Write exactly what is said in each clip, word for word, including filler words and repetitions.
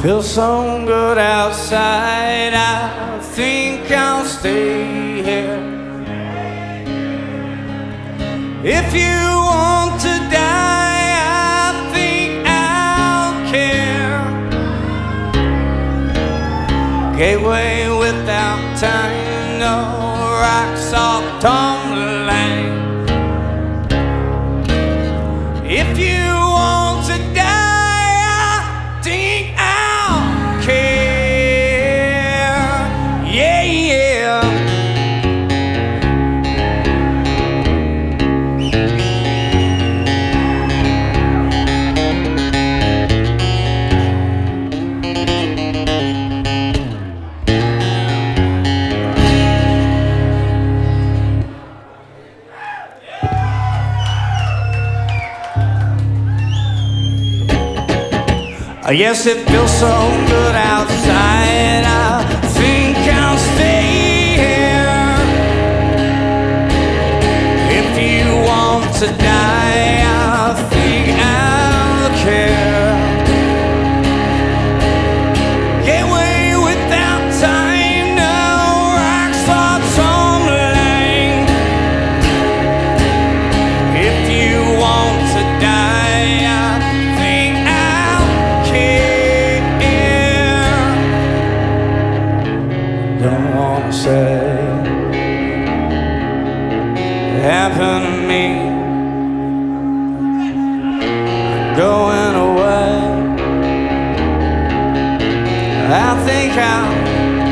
Feels so good outside, I think I'll stay here. If you want to die, I think I'll care. Gateway without time, no rocks off tumbling. If you want to die, I think I'll care. Yeah, yeah. Yes, it feels so good outside, I think I'll stay here. If you want to die, I think I'll care. Gateway without time, no rocks are tumbling. If you want to die, I think I'll care. Don't wanna say happened to me, going away. I think I'll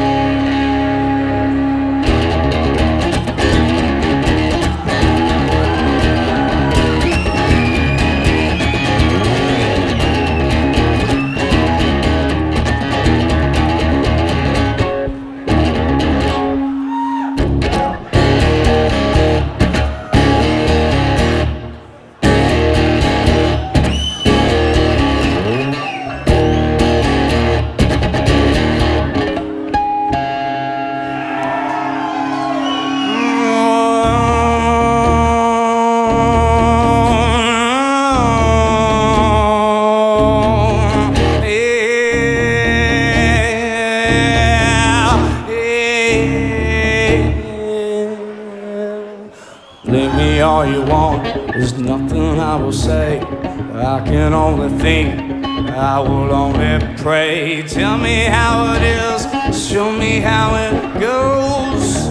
blame me all you want, there's nothing I will say. I can only think, I will only pray. Tell me how it is, show me how it goes.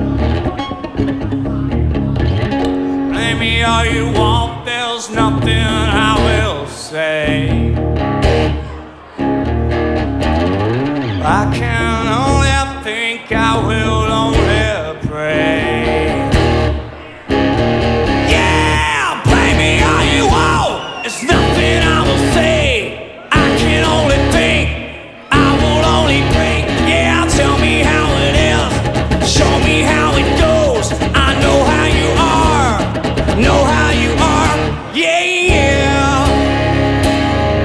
Blame me all you want, there's nothing I will say. I can only think, I will only pray. Know how you are, yeah, yeah.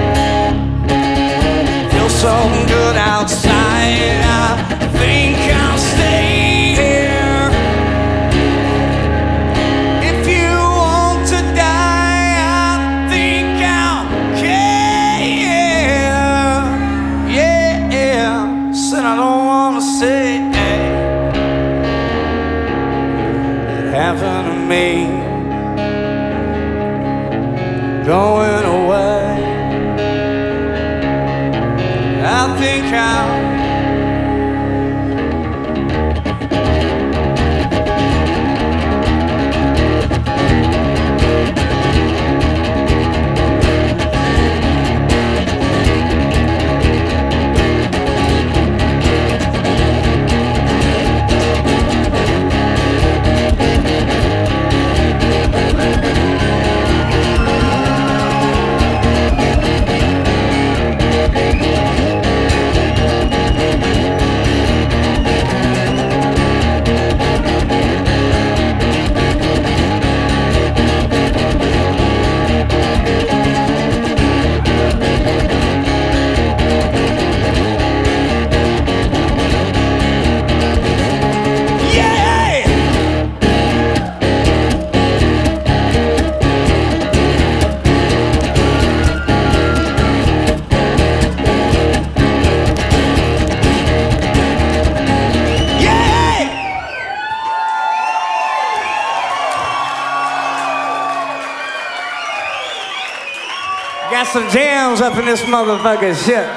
Got some jams up in this motherfucking shit.